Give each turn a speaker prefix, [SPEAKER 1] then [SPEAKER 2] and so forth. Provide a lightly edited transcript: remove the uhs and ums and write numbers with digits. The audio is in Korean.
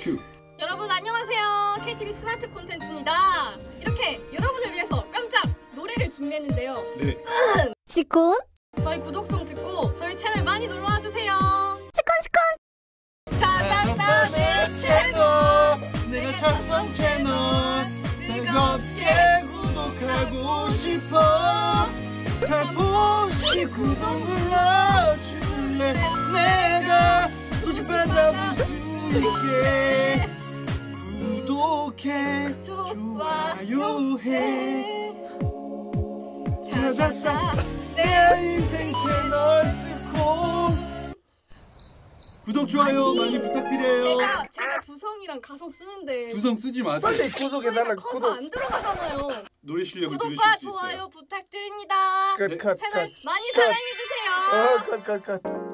[SPEAKER 1] 큐.
[SPEAKER 2] 여러분 안녕하세요. KTV 스마트 콘텐츠입니다. 이렇게 여러분을 위해서 깜짝 노래를 준비했는데요.
[SPEAKER 1] 네.
[SPEAKER 3] 스콘?
[SPEAKER 2] 저희 구독송 듣고 저희 채널 많이 놀러와 주세요.
[SPEAKER 3] 스콘!
[SPEAKER 2] 찾았다 내
[SPEAKER 1] 채널, 내가 찾던 채널, 즐겁게 구독하고 싶어. 자포시 구독 눌러줄래? 내가 소식 받아볼 수 있게 구독해 좋아요해. 찾았다 내 인생 채널 스콘. 구독 좋아요 많이 부탁드려요.
[SPEAKER 2] 제가 두성이랑 가성 쓰는데
[SPEAKER 1] 두성 쓰지 마세요.
[SPEAKER 4] 빨리 구독해달라.
[SPEAKER 2] 커서
[SPEAKER 4] 구독.
[SPEAKER 2] 안 들어가잖아요.
[SPEAKER 1] 노래 실력을 들으실
[SPEAKER 2] 구독과
[SPEAKER 1] 수 있어요.
[SPEAKER 2] 좋아요 부탁드립니다.
[SPEAKER 4] 컷, 컷,
[SPEAKER 2] 채널
[SPEAKER 4] 컷.
[SPEAKER 2] 많이
[SPEAKER 4] 컷.
[SPEAKER 2] 사랑해주세요.
[SPEAKER 4] 컷.